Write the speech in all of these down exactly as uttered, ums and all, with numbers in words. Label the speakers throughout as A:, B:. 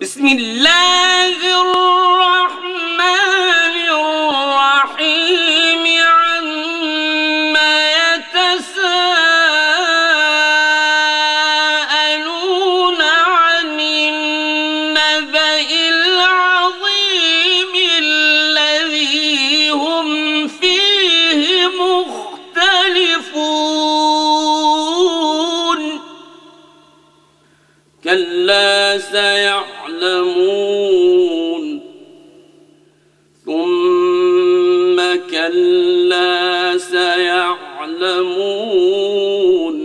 A: بسم الله الرحمن الرحيم عما يتساءلون عن النبأ العظيم الذي هم فيه مختلفون كلا سيعلمون ثم كلا سيعلمون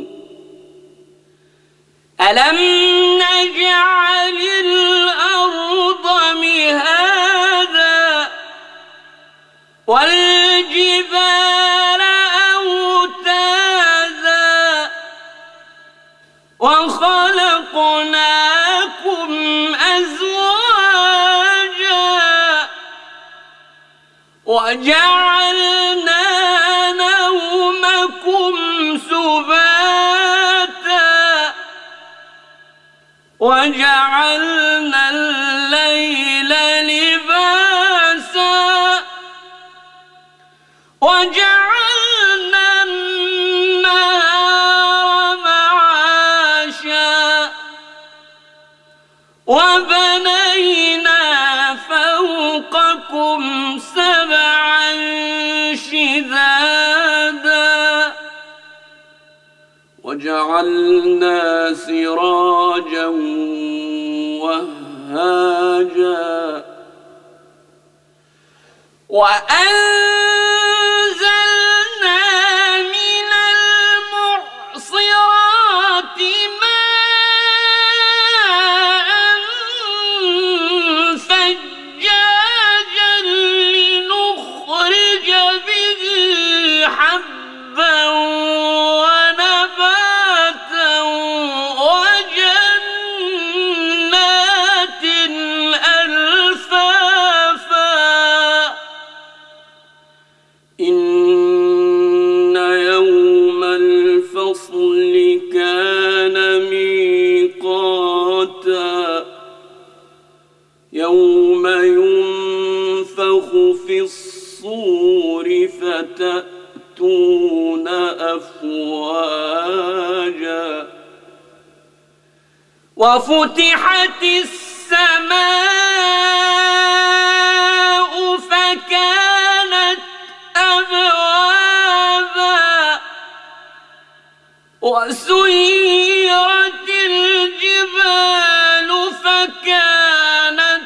A: ألم نجعل الأرض مهادا والجبال أوتادا وخلقناكم أزواجا وجعلنا نومكم سباتا وجعلنا الليل لباسا وجعلنا النهار معاشا وبنينا فوقكم سبعا شدادا وجعلنا سراجا وهاجا وأنزلنا من المعصرات ماء ثجاجا لنخرج به حبا ونباتا وجنات ألفافا إن يوم الفصل كان ميقاتا يوم ينفخ في الصور فتأتون أفواجا وفتحت السماء فكانت أبوابا وسيرت الجبال فكانت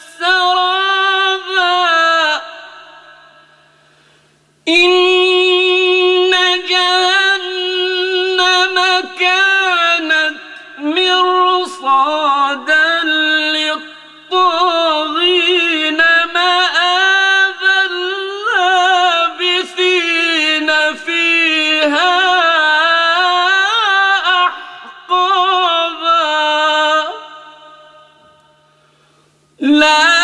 A: سرابا إن جهنم كانت مرصادا للطاغين مآبا لابثين فيها أحقابا لا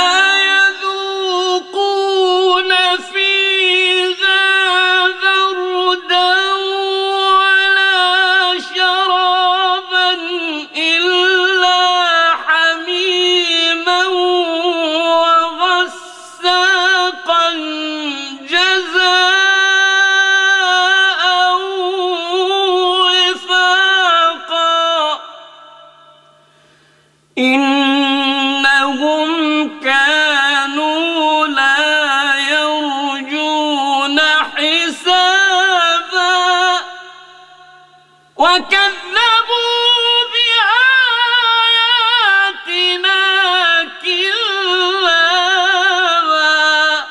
A: يذوقون فيها بردا ولا شرابا إلا حميما وغساقا جزاء وفاقا إنهم كانوا لا يرجون حسابا وكذبوا بآياتنا كذابا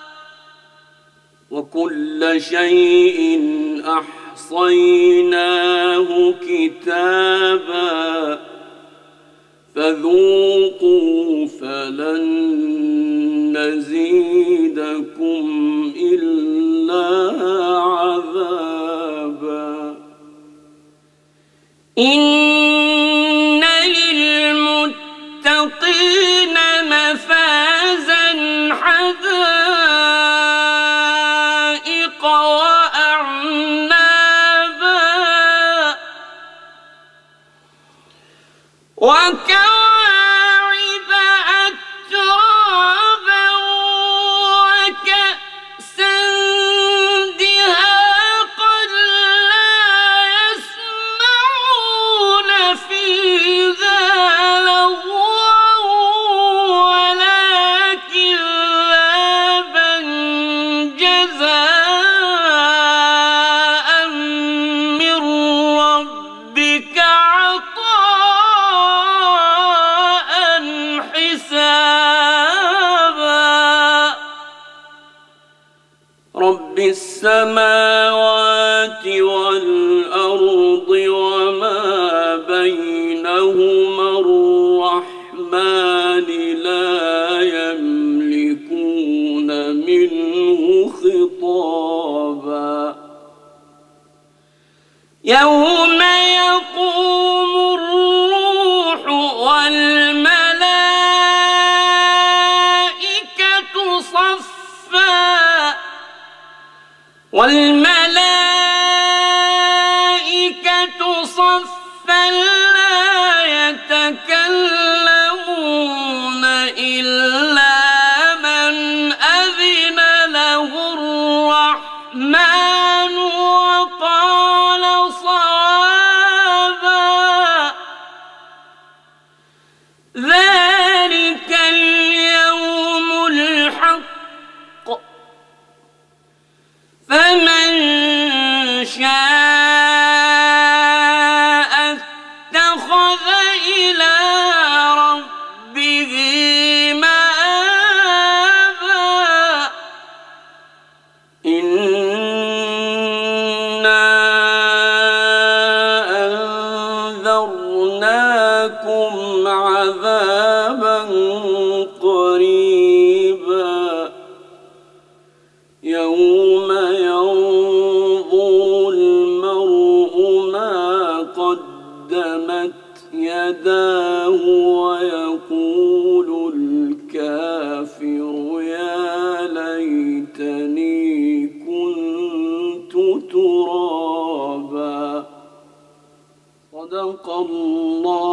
A: وكل شيء أحصيناه كتابا فذوقوا فلن نزيدكم إلا عذابا إن للمتقين مفازا حدائق وأعنابا وكواعب السماوات والأرض وما بينهما الرحمن لا يملكون منه خطابا يوم يقوم الروح والملائكة صفا والملائكة صفا لا يتكلمون إلا من أذن له الرحمن وقال صوابا ذلك اليوم الحق فمن شاء اتخذ إلى ربه مآبا إنا أنذرناكم عذابا قريبا يوم ينظر المرء ما قدمت يداه ويقول الكافر يا ليتني كنت ترابا صدق الله